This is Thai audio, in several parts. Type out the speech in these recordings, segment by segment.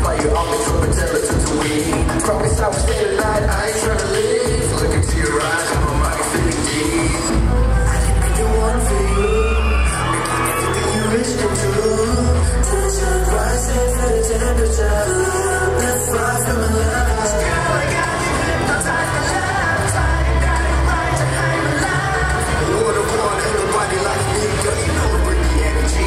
why you always try to tell it to me. Promise I will stay alive, I ain't trying to leave. Look into your eyes, my mind is feeling deep. I can make you one for you, making everything you wish come true. Temperature rising for the temperature, not far from my love. Girl, I got you hypnotized by love, time got it right to hide my love. You're the one, ain't nobody like me, girl, you know I bring the energy.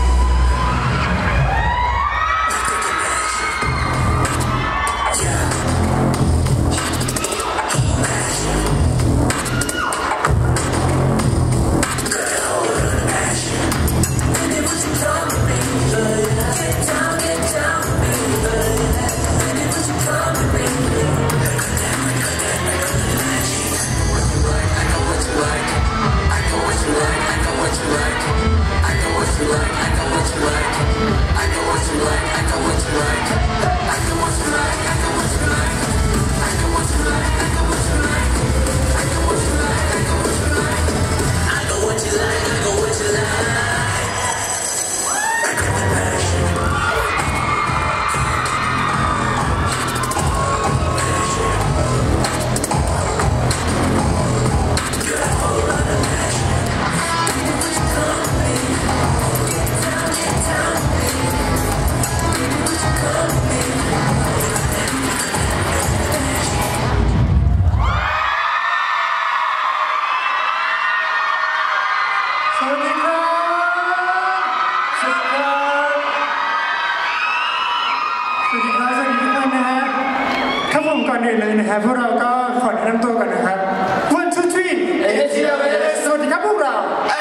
พวกเราก็ขอแนะนำตัวก่อนนะครับ 1 2 3 เอเชียเวสสวัสดีครับพวกเรา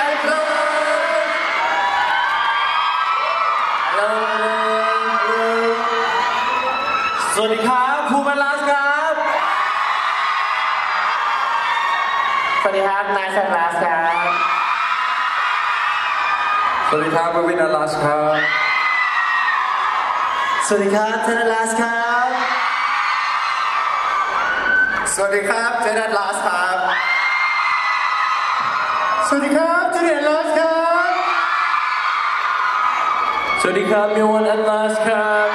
สวัสดีครับภูมิลัสครับสวัสดีครับนายสังลัสครับสวัสดีครับวินลัสครับสวัสดีครับธนลัสครับสวัสดีครับเจนัทลาสครับสวัสดีครับจูเนียร์ลาสครับสวัสดีครับมิวันอัลลาสครับ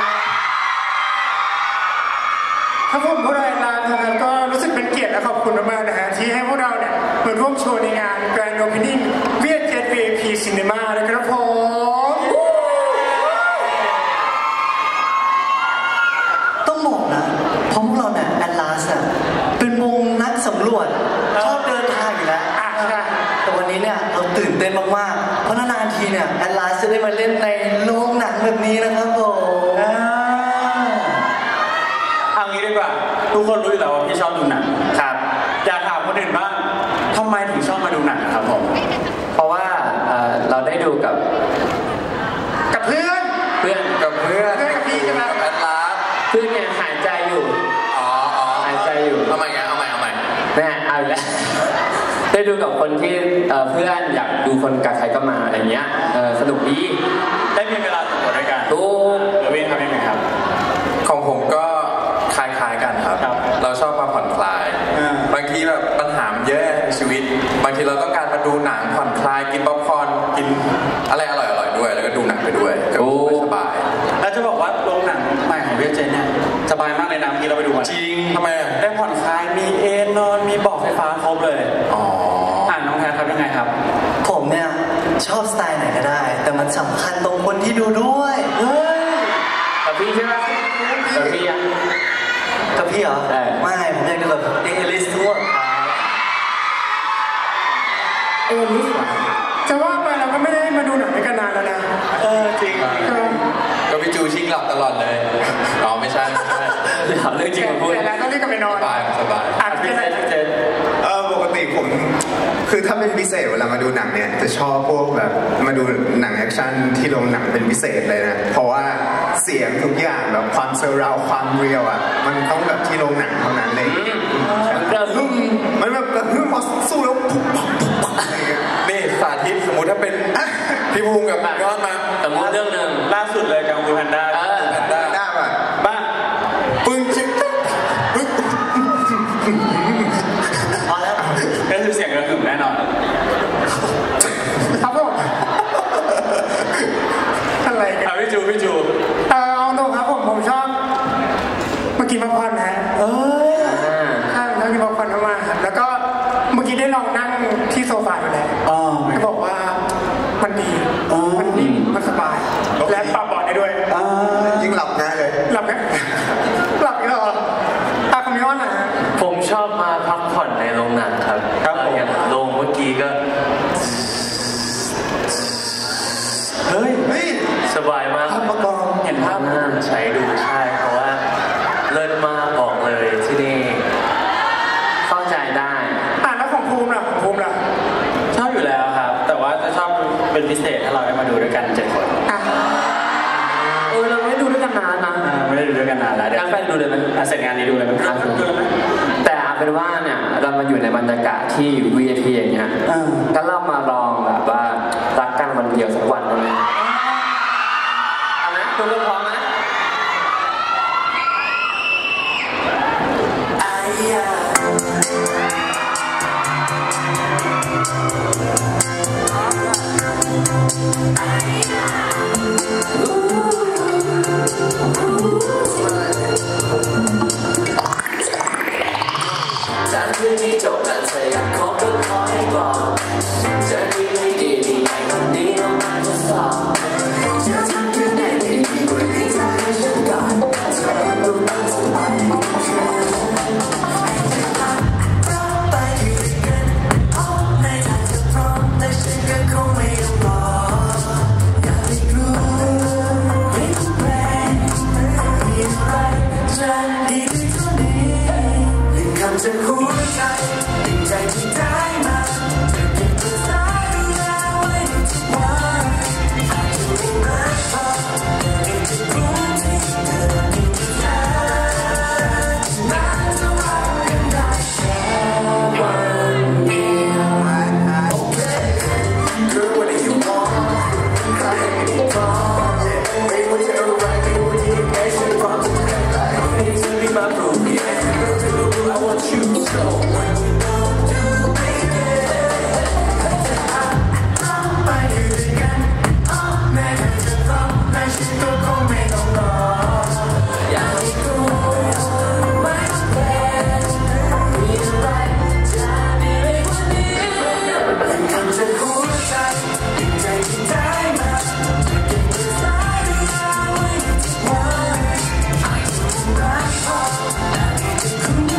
ครับผมพวกเราแอนลาสนะครับก็รู้สึกเป็นเกียรติและขอบคุณมากๆนะฮะที่ให้พวกเราเนี่ยมาร่วมโชว์ในงาน Grand Opening เวียดเจ็ต VIP Cinema นะครับผมต้องบอกนะเพราะพวกเราเนี่ยแอนลาสเป็นวงนักสำรวจชอบเดินทางอยู่แล้วแต่วันนี้เนี่ยเราตื่นเต้นมากๆเพราะนานๆทีเนี่ยแอนลาสจะได้มาเล่นในโรงหนังแบบนี้นะครับผมเอางี้ดีกว่าทุกคนรู้อยู่แล้วว่าพี่ชอบดูหนังครับอยากถามคนอื่นบ้างทำไมถึงชอบมาดูหนังครับผมเพราะว่าเราได้ดูกับเพื่อนกับพี่ใช่ไหมแอนลาสเพื่อนเนี่ยหายใจอยู่หายใจอยู่เอาใหม่แน่เอาแล้วได้ดูกับคนที่เพื่อนอยากดูคนกับใครก็มาอะไรเงี้ยสนุกดีได้มีเวลาสนุกด้วยกันดูแล้ววินทำยังไงครับของผมก็คล้ายๆกันครับเราชอบมาผ่อนคลายบางทีแบบปัญหามันเยอะในชีวิตบางทีเราต้องการมาดูหนังผ่อนคลายกินป๊อปคอร์นกินอะไรอร่อยๆด้วยแล้วก็ดูหนังไปด้วยก็สบายแล้วจะบอกว่าโรงหนังใหม่ของเวียดเจนเนี่ยสบายมากเลยนะที่เราไปดูมาจริงทำไมได้ผ่อนคลายมีเอนนอนมีเบาะไฟฟ้าครบเลยน้องแพรครับยังไงครับผมเนี่ยชอบสไตล์ไหนก็ได้แต่มันสำคัญตรงคนที่ดูด้วยเฮ้ยกับพี่ใช่ไหมกับพี่อ่ะกับพี่เหรอไม่ผมอยากดูแบบเอลิสทั่วเอลิสจะว่าไปเราก็ไม่ได้มาดูหนังด้วยกันนานแล้วนะจริงก็พี่จูชิงหลับตลอดเลยไม่ใช่เรื่องจริงพูดแล้วก็รีบกลับไปนอนสบายปกติผมคือถ้าเป็นพิเศษเวลามาดูหนังเนี่ยจะชอบพวกแบบมาดูหนังแอคชั่นที่โรงหนังเป็นพิเศษเลยนะเพราะว่าเสียงทุกอย่างแบบความเซอร์ราวความเรียลอ่ะมันต้องแบบที่โรงหนังเท่านั้นเลยมันแบบกระหึ่มพอสู้แล้วปุ๊บนี่สาธิตสมมติถ้าเป็นพี่ภูมิกับย้อนมาสมมติเรื่องหนึ่งล่าสุดเลยกังฟูแพนด้าป่ะบ้าปึ้งชิคพอแล้วก็คือเสียงกระหึ่มแน่นอนครับผมอะไรกันพี่จูเอาตรงครับผมชอบกินป๊อปคอร์นนะข้างแล้วกินป๊อปคอร์นมากๆแล้วก็เมื่อกี้ได้ลองนั่งที่โซฟาอยู่แล้วก็บอกว่ามันดีมันสบายและปรับเบาะได้ด้วยยิ่งหลับง่ายเลยหลับอีกแล้วคอมมิออนนะผมชอบมาพักผ่อนในโรงหนังครับอย่างโรงเมื่อกี้ก็เฮ้ยสบายมากเห็นภาพน่าใช้ดูใช่เพราะว่าเลิศมากบอกเลยที่นี่เข้าใจได้แล้วของภูมิล่ะชอบอยู่แล้วครับแต่ว่าจะชอบเป็นพิเศษถ้าเราได้มาดูด้วยกัน7 คนเราไม่ดูด้วยกันนานนะไม่ได้ดูด้วยกันนานแล้วเดี๋ยวแฟนดูเลยไหมเสร็จงานนี้ดูเลยไหมแต่เป็นว่าเนี่ยเรามาอยู่ในบรรยากาศที่ VIP อย่างเงี้ยก็เรามาลองแบบว่ารักกันวันเดียวสักวันนึงเอาไหมคุณเริ่มพร้อมไหมจากเรื่องนี้จบแล้วเธออยากขอก็ขอให้บอกจะดีไม่ดีดีไหนคนนี้ต้องมาทดสอบจะทำยังไงดีกว่าที่จะให้ฉันก่อนเธอรู้ต้องสบายไปอยู่ด้วยกันในทางจะพร้อมแต่ฉันก็คงไม่ต้องรออยากให้รู้ไม่ต้องแปลมีอะไรจะดีด้วยตัวนี้คำจากหัวใจดีใจที่ได้มาจะเก็บรักษาดูแลไว้ทุกวันอาจจะไม่มากพอแต่จะรู้ที่เธอมีค่าน่าจะรักกันได้แค่วันเดียวโอเคคือวันนี้อยู่มองใครไม่ได้พอไม่ว่าจะอะไรไม่ว่าที่ไหนฉันพร้อมจะทำอะไรให้เธอได้มาปลุกI want you so when you don't do baby ไปอยู่ด้วยกันแม้เธอจะต้องแต่ฉันก็คงไม่ต้องรออยากให้รู้ไม่ต้องแคร์มีอะไรจะดีไปกว่านี้เป็นคำจากหัวใจดีใจที่ได้มาจะเก็บรักษาดูแลไว้ทุกวันอาจจะไม่รักพอแต่ไม่จะคุ้ม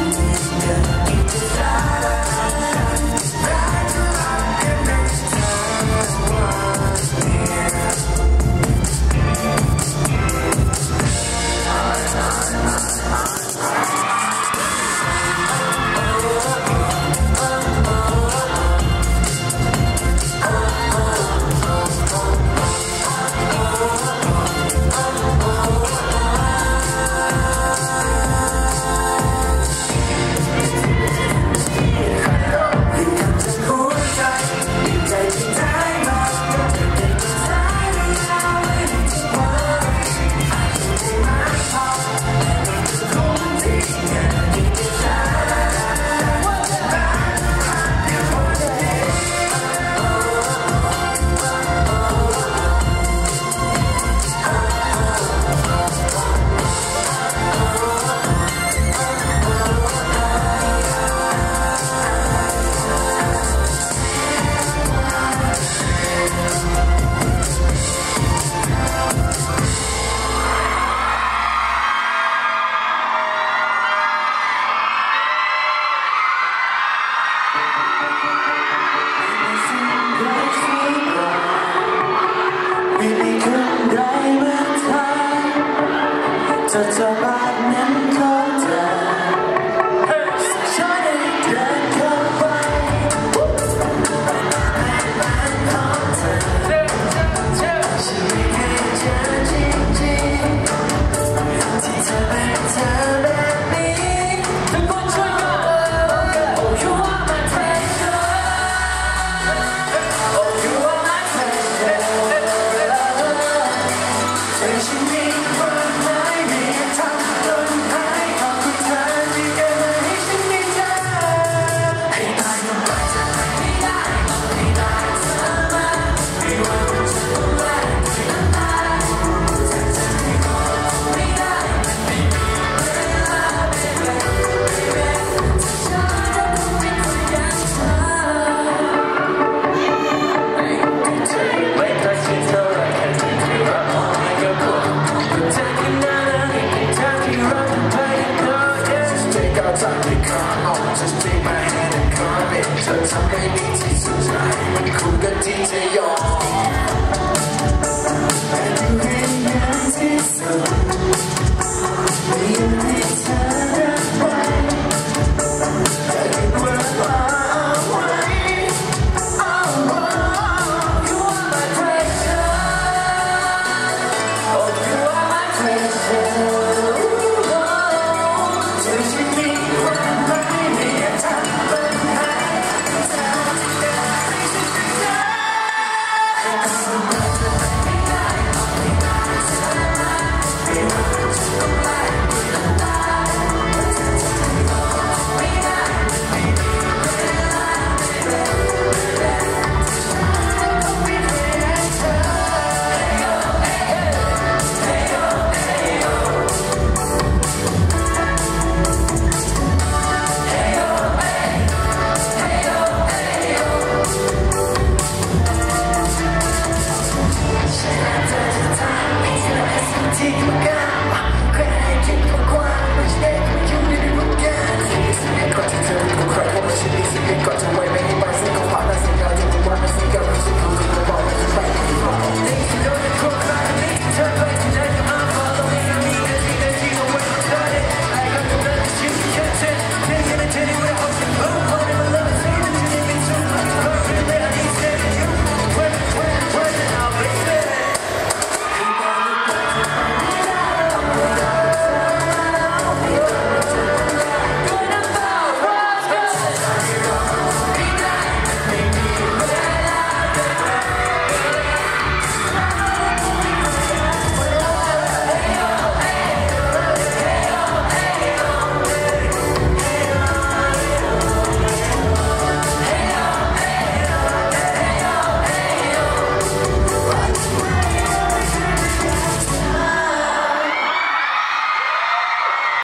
จะรักนั้นของเธอฉันได้เดินเข้าไปบ้านของเธอฉันไม่เคยเจอจริงๆที่เธอเป็นเธอแบบนี้ทุกคนช่วยกัน Oh you are my treasure Oh you are my treasure เธอฉันมีความหมายทำจนหายทำให้ดีที่สุดใจมันคุ้มกันที่จะยอม